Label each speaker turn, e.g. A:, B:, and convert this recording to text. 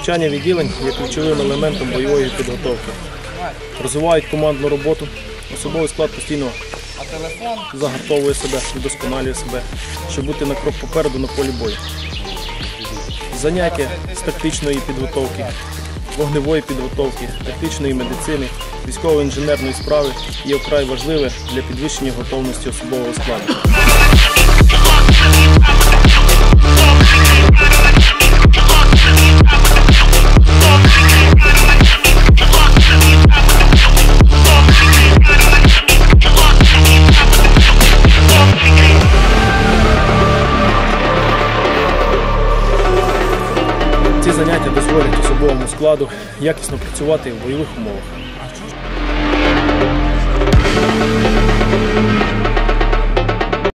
A: Навчання відділень є ключовим елементом бойової підготовки. Розвивають командну роботу, особовий склад постійно загартовує себе, вдосконалює себе, щоб бути на крок попереду на полі бою. Заняття з тактичної підготовки, вогневої підготовки, тактичної медицини, військово-інженерної справи є вкрай важливе для підвищення готовності особового складу. Ці заняття дозволять особовому складу якісно працювати в бойових умовах.